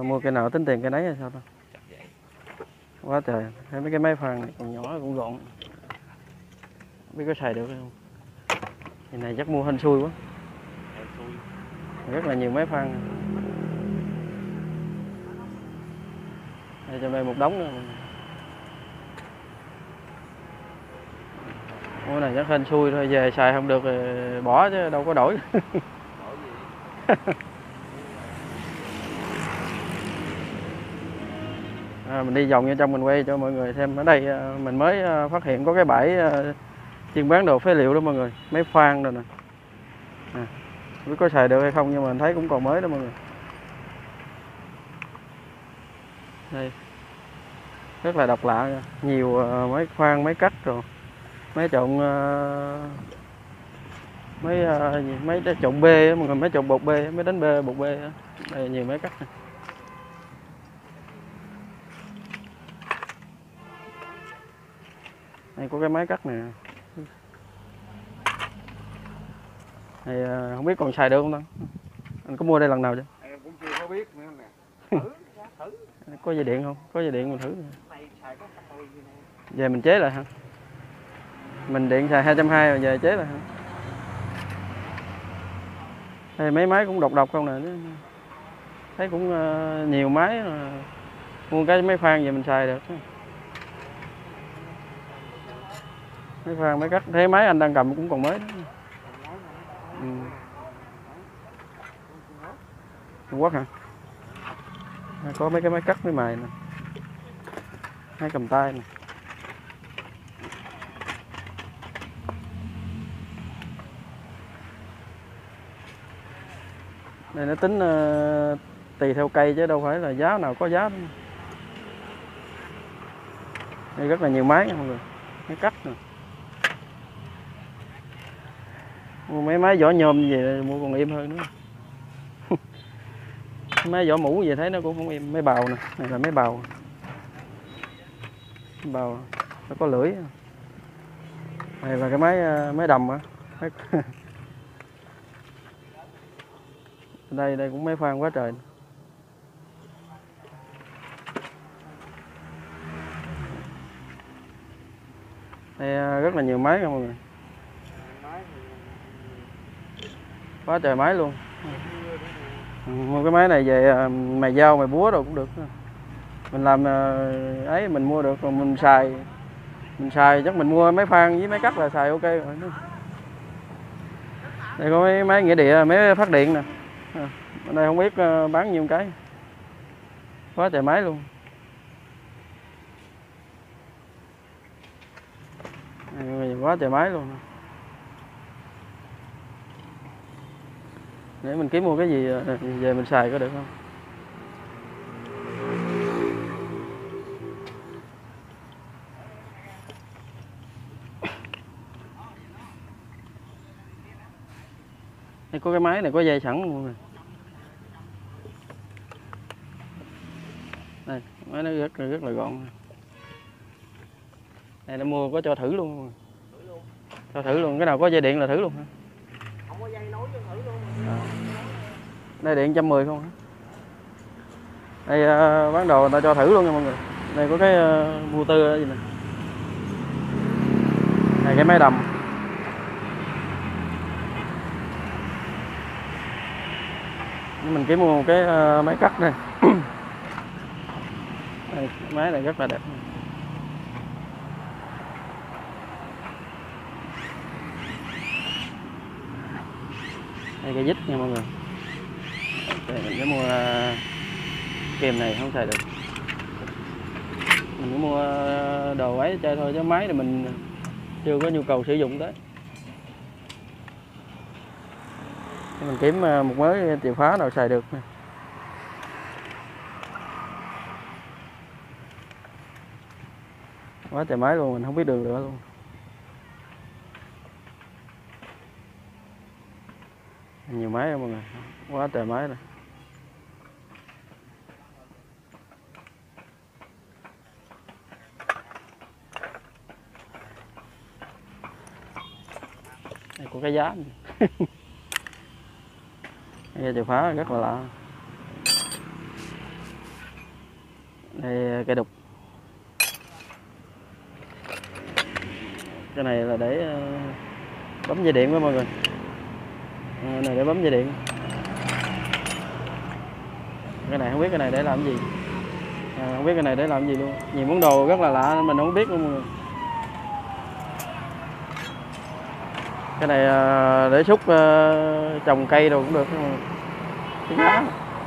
mua cây nào tính tiền cây nấy hay sao ta? Quá trời, thấy mấy cái máy phan này còn nhỏ cũng gọn. Không biết có xài được không? Cái này chắc mua hên xui quá. Rất là nhiều máy phan. Đây trong đây một đống nữa. Cái này chắc hên xui thôi, về xài không được thì bỏ chứ đâu có đổi. Mình đi vòng vô trong mình quay cho mọi người xem. Ở đây mình mới phát hiện có cái bãi chuyên bán đồ phế liệu đó mọi người, máy phan rồi nè. Không biết có xài được hay không nhưng mà mình thấy cũng còn mới đó mọi người. Đây rất là độc lạ, nhiều máy khoan, máy cắt rồi máy trộn máy trộn bê mọi người, máy trộn bột bê, máy đánh bê bột bê. Đây nhiều máy cắt này. Đây có cái máy cắt này. Này không biết còn xài được không ta? Anh có mua đây lần nào chưa? Em cũng chưa có biết nữa nè. Thử. Có dây điện không? Có dây điện mình thử. Về mình chế lại hả? Mình điện xài 220 rồi về chế lại hả? Đây mấy máy cũng độc không nè. Thấy cũng nhiều máy. Mua cái máy phan về mình xài được. Máy phan, máy cắt. Thế máy anh đang cầm cũng còn mới đó. Trung Quốc hả? Có mấy cái máy cắt, máy mài nè, máy cầm tay nè. Đây nó tính tùy theo cây chứ đâu phải là giá nào có giá. Đây rất là nhiều máy nha mọi người, máy cắt nè. Mua mấy máy vỏ nhôm gì mua còn im hơn nữa. Máy vỏ mũ gì thấy nó cũng không im. Máy bào nè, này là máy bào. Máy bào nó có lưỡi. Này là cái máy đầm á. Đây cũng máy phan quá trời. Đây rất là nhiều máy nha mọi người. Quá trời máy luôn. Mua cái máy này về mài dao, mài búa rồi cũng được. Mình làm ấy mình mua được rồi mình xài chắc mình mua máy phan với máy cắt là xài ok rồi. Đây có mấy máy nghĩa địa, máy phát điện nè. Ở đây không biết bán nhiêu cái. Quá trời máy luôn. Quá trời máy luôn. Để mình kiếm mua cái gì về mình xài có được không? Đây có cái máy này có dây sẵn luôn rồi. Đây, máy nó rất là gọn. Đây nó mua có cho thử luôn. Cho thử luôn, cái nào có dây điện là thử luôn hả? Không có dây nối cho thử luôn. Đây điện 110 không hả? Đây bán đồ người ta cho thử luôn nha mọi người. Đây có cái motor gì nè. Này cái máy đầm. Mình kiếm mua một cái máy cắt đây. Đây, máy này rất là đẹp. Đây cái dít nha mọi người. Đây, mình sẽ mua kìm này không xài được. Mình cứ mua đồ ấy chơi thôi chứ máy thì mình chưa có nhu cầu sử dụng tới. Mình kiếm một mớ chìa khóa nào xài được nè. Quá trời máy luôn, mình không biết đường nữa luôn. Nhiều máy đó mọi người, quá trời máy này. Đây có cái giá này. Đây chìa khóa rất là lạ. Đây cây đục. Cái này là để bấm dây điện đó mọi người. Này để bấm dây điện. Cái này không biết cái này để làm gì. Không biết cái này để làm gì luôn. Nhiều món đồ rất là lạ mình không biết luôn mọi người. Cái này để xúc trồng cây đồ cũng được. Cái giá.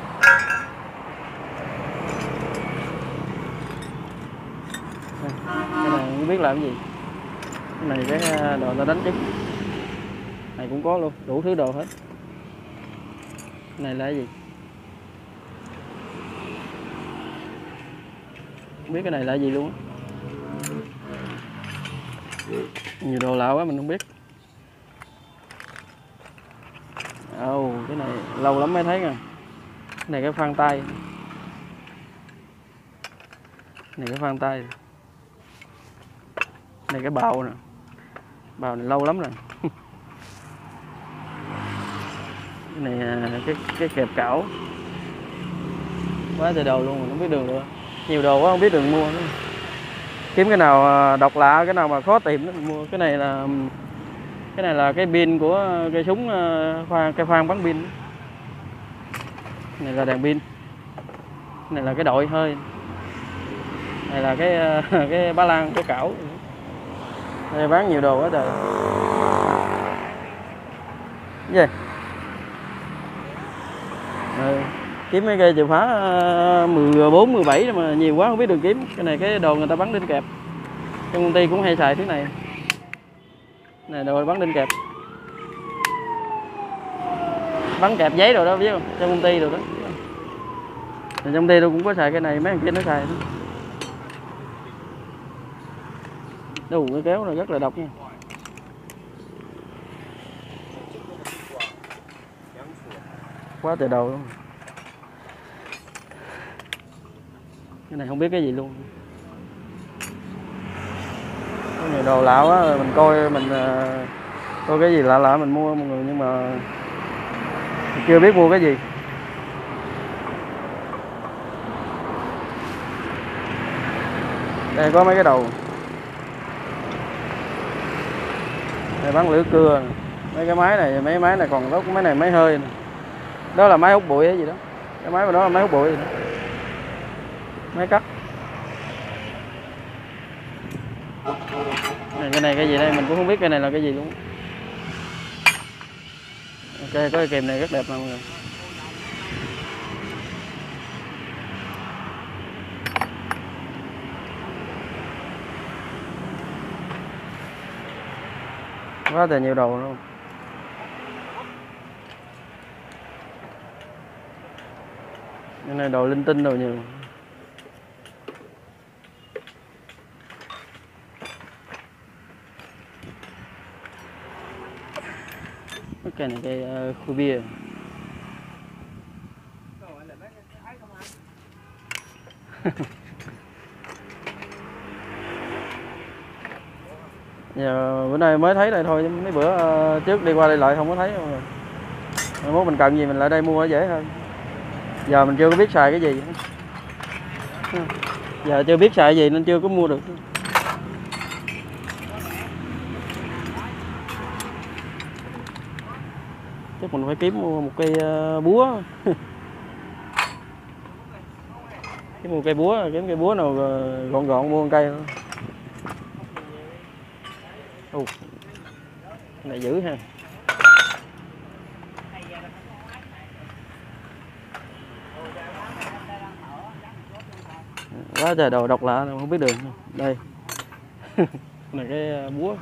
Cái này không biết làm gì. Cái này cái đồ ta đánh trứng. Này cũng có luôn, đủ thứ đồ hết. Cái này là cái gì? Không biết cái này là gì luôn. Nhiều đồ lạ quá mình không biết. Cái này lâu lắm mới thấy nè. Cái này cái phang tay. Này cái phang tay. Này cái bào nè. Bào này lâu lắm rồi. Cái này cái kẹp cảo. Quá trời đồ luôn, mình không biết đường nữa. Nhiều đồ quá không biết đường mua nữa. Kiếm cái nào độc lạ, cái nào mà khó tìm đó mình mua. Cái này là cái pin của cây súng cây khoan bắn pin. Này là đèn pin. Này là cái đội hơi. Này là cái ba lan, cái cảo. Đây bán nhiều đồ quá trời. Cái gì? Kiếm mấy cây chìa khóa 14, 17 mà nhiều quá không biết đường kiếm. Cái này cái đồ người ta bắn đinh kẹp. Trong công ty cũng hay xài thứ này. Này đồ bắn đinh kẹp. Bắn kẹp giấy rồi đó biết không? Trong công ty rồi đó. Trong công ty tôi cũng có xài cái này, mấy thằng kia nó xài. Đủ cái kéo này rất là độc nha. Quá trời đầu luôn. Cái này không biết cái gì luôn. Có nhiều đồ lạ quá, mình coi coi cái gì lạ lạ mình mua mọi người, nhưng mà mình chưa biết mua cái gì. Đây có mấy cái đầu. Đây bán lưỡi cưa. Mấy cái máy này còn tốt, máy này máy hơi này. Đó là máy hút bụi hay gì đó. Cái máy mà đó là máy hút bụi gì đó. Máy cắt. Cái này cái gì đây mình cũng không biết, cái này là cái gì luôn. Ok, có cái kìm này rất đẹp nè mọi người. Quá trời nhiều đồ luôn. Cái này đồ linh tinh đồ nhiều. Cái này cây khu bia. Giờ bữa nay mới thấy đây thôi, mấy bữa trước đi qua đây lại không có thấy. Nếu mình cần gì mình lại đây mua dễ hơn. Giờ mình chưa có biết xài cái gì. Giờ chưa biết xài gì nên chưa có mua được. Chắc mình phải kiếm mua một cây búa. Kiếm một cây búa, kiếm cây búa nào gọn gọn mua một cây thôi. Cái này dữ ha. Quá trời đồ độc lạ không biết đường. Đây. Này cái búa.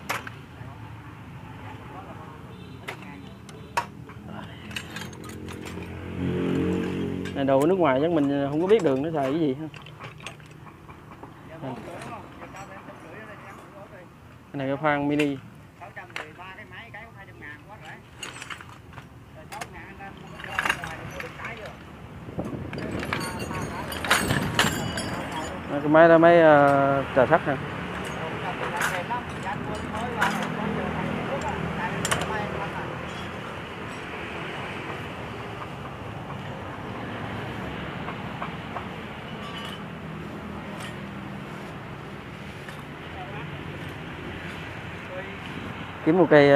Này đồ ở nước ngoài chắc mình không có biết đường nó xài cái gì ha. Cái này cái khoan mini. Cái máy đó máy trà sắt ha. kiếm một cây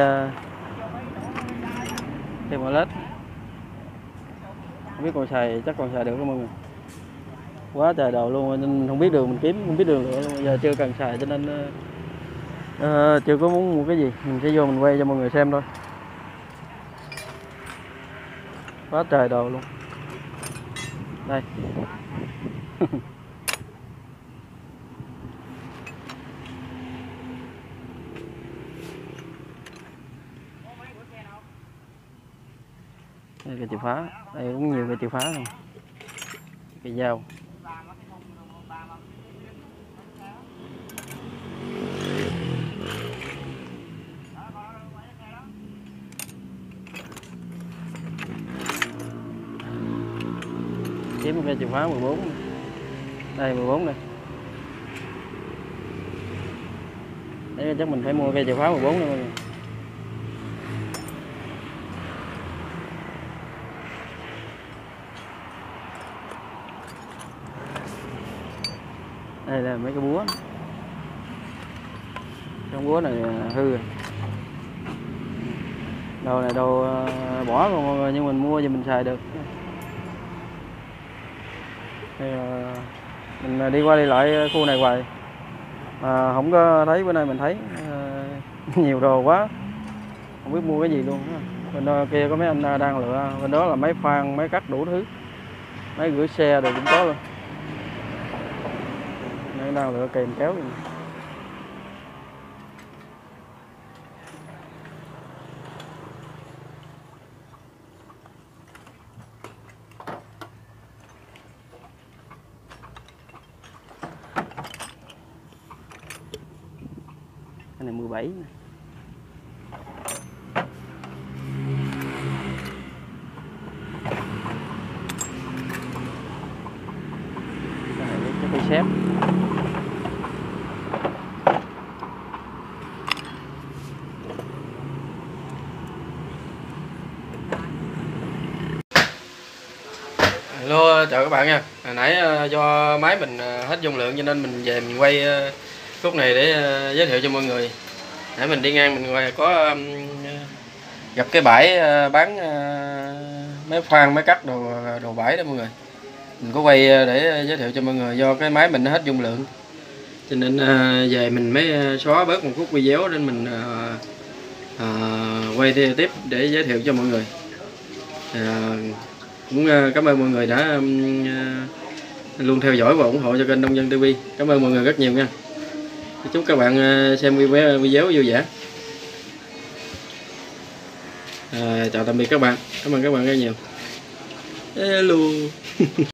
cây mỏ lết, không biết còn xài, chắc còn xài được không mọi người, quá trời đầu luôn nên không biết đường, mình kiếm không biết đường nữa luôn. Giờ chưa cần xài cho nên chưa có muốn mua cái gì, mình sẽ vô mình quay cho mọi người xem thôi. Quá trời đồ luôn đây. Đây cái chìa phá, đây cũng nhiều cái chìa phá luôn, cái dao. Kiếm một cái chìa phá 14 này. Đây 14 này. Đấy chắc mình phải mua cây chìa phá 14 này mọi người. Đây là mấy cái búa. Trong búa này hư rồi. Đồ này đồ bỏ rồi mọi người, nhưng mình mua thì mình xài được. Thì, mình đi qua đi lại khu này hoài mà không có thấy, bữa nay mình thấy nhiều đồ quá, không biết mua cái gì luôn. Bên kia có mấy anh đang lựa, bên đó là máy phan, máy cắt đủ thứ, máy rửa xe rồi cũng có luôn. Đây đang lựa kèm kéo gì. Cái này 17 này. Cái cây xếp. Hello, chào các bạn nha. Hồi nãy do máy mình hết dung lượng cho nên mình về mình quay khúc này để giới thiệu cho mọi người. Nãy mình đi ngang mình ngoài có gặp cái bãi bán máy khoan, máy cắt đồ bãi đó mọi người. Mình có quay để giới thiệu cho mọi người, do cái máy mình nó hết dung lượng cho nên về mình mới xóa bớt một khúc video nên mình quay tiếp để giới thiệu cho mọi người. Cũng cảm ơn mọi người đã luôn theo dõi và ủng hộ cho kênh Nông Dân TV. Cảm ơn mọi người rất nhiều nha. Chúc các bạn xem video vui vẻ. Chào tạm biệt các bạn. Cảm ơn các bạn rất nhiều. Hello.